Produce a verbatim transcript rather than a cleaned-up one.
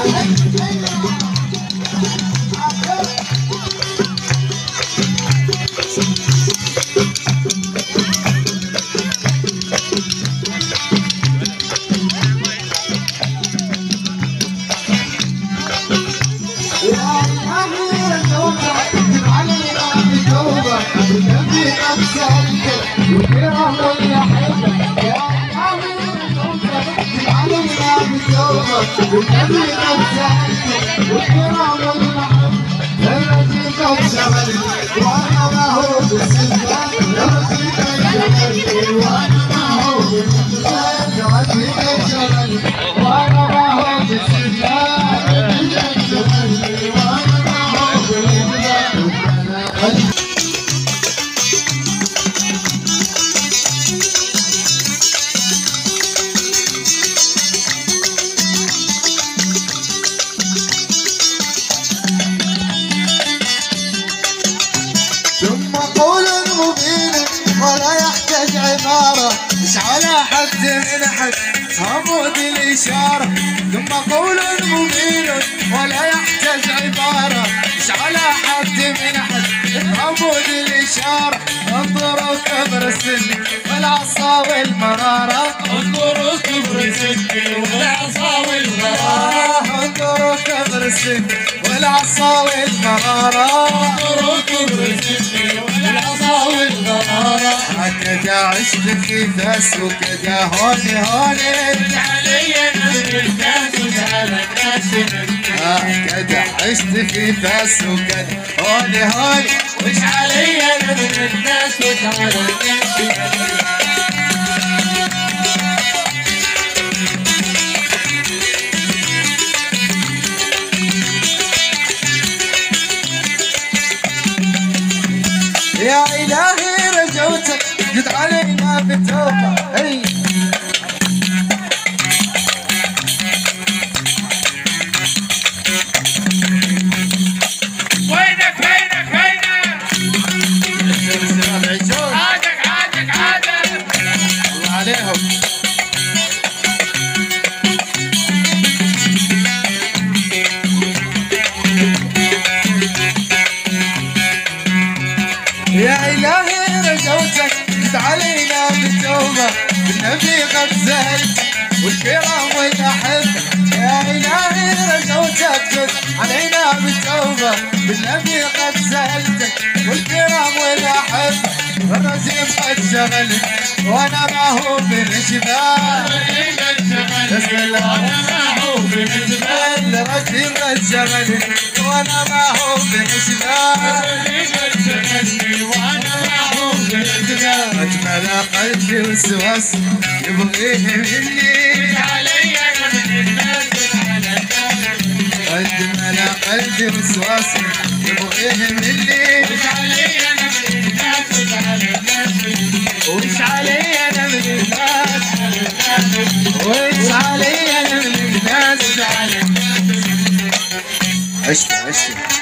مش على حد من حد صمود الإشارة، ثم قول مبين ولا يحتاج عبارة. مش على حد من حد صمود الإشارة. انظروا كبر السن والعصا والمرارة، انظروا كبر السن والعصا والمرارة، انظروا كبر السن والعصا والمرارة، انظروا كبر السن والعصا والمرارة. هكذا عشت في فاس وكذا هوني هوني علي نذر الناس وعلى الناس هكذا عشت في فاس وكذا هوني هوني وش علي نذر الناس وعلى الناس. يا إلهي رجوتك جد علينا بالتوبة. أي وينك وينك وينك؟ عادك عادك عادك الله عليهم. يا إلهي رجوتك جد علينا بالتوبة، بالنبي قد زهلت والكرام والأحبة. يا إلهي رجوتك جد علينا بالتوبة، بالنبي قد زهلتك والكرام والأحبة. الرزيم قد شغلت وأنا ما هو بالشباب، وانا ما هو بالجبال. الرزيم قد شغلت وأنا ما هو بالشباب، وانا ما هو بالجبال. أجمل قلبي وسواس يبغيه مني، علي انا من الناس على الناس. أجمل قلبي وسواس يبغيه مني، وش علي انا من الناس على الناس. وش علي أنا من الناس، وش علي أنا من الناس. على الناس عشت عشت